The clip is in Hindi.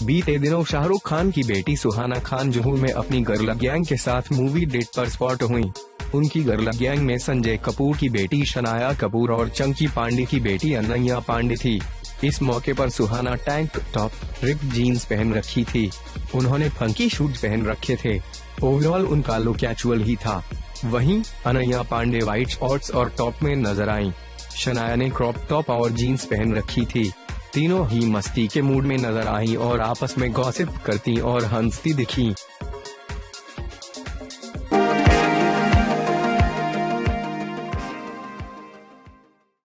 बीते दिनों शाहरुख खान की बेटी सुहाना खान जुहू में अपनी गर्ल गैंग के साथ मूवी डेट पर स्पॉट हुई। उनकी गर्ल गैंग में संजय कपूर की बेटी शनाया कपूर और चंकी पांडे की बेटी अनन्या पांडे थी। इस मौके पर Suhana tank top, rip jeans पहन रखी थी। उन्होंने फंकी शूज पहन रखे थे। ओवरऑल उनका लुक कैजुअल ही था। वहीं अनन्या पांडे व्हाइट शॉर्ट्स और टॉप में नजर आईं। शनाया ने क्रॉप टॉप और जीन्स पहन रखी थी। तीनों ही मस्ती के मूड में नजर आईं और आपस में गॉसिप करती और हंसती दिखीं।